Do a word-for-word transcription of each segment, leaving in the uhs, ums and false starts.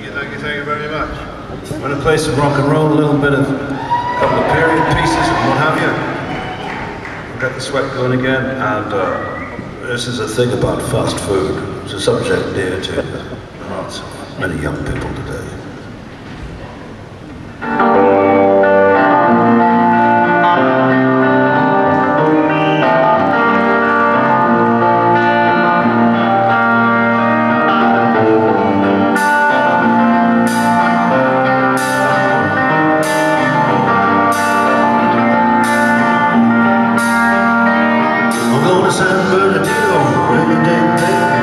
you, thank you, thank you very much. I'm going to play some rock and roll, a little bit of a couple of period pieces and what have you. We'll get the sweat going again, and uh, this is a thing about fast food. It's a subject dear to not many young people today. San Bernardino, rainy day day.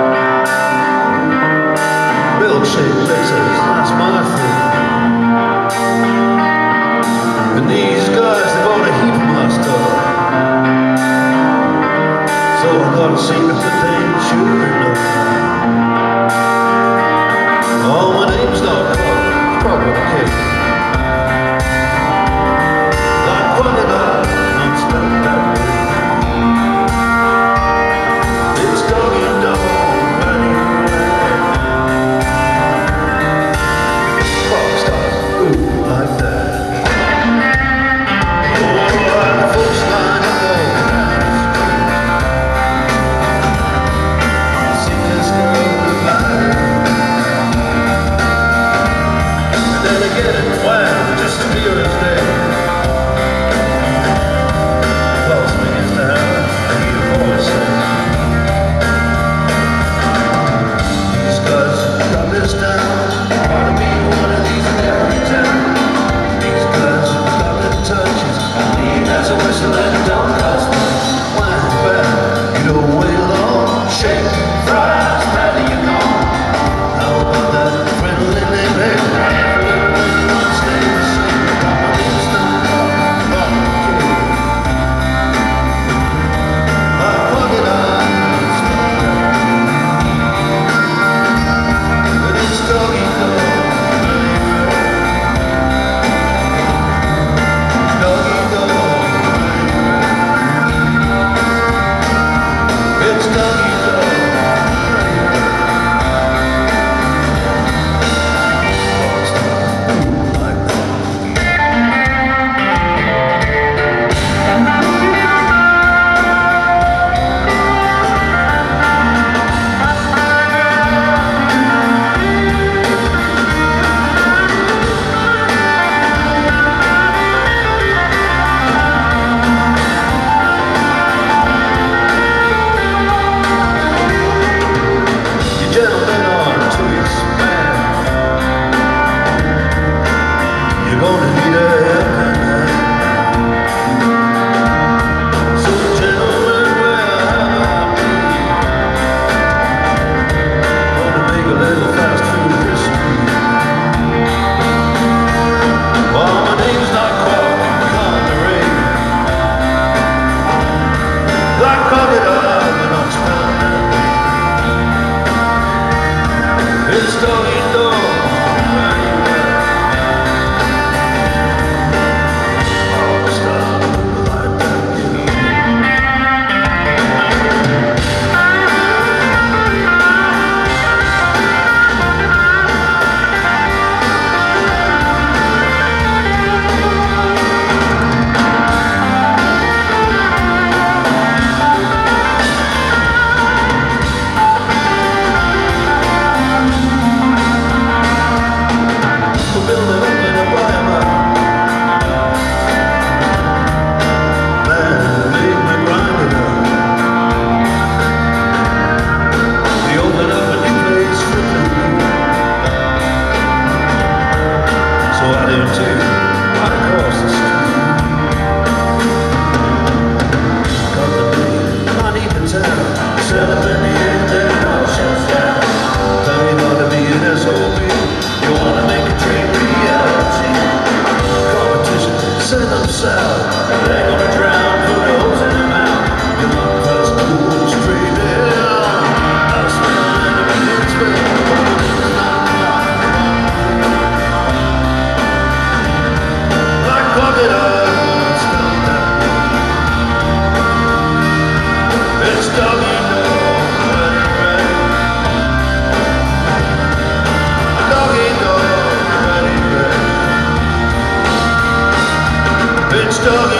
Milkshake places, that's my thing. And these guys, they bought a heap of my stuff, so I got a secret that they sure enough. Oh, my name's not Carl, probably okay. Like one of that, I'm spelling that way. story.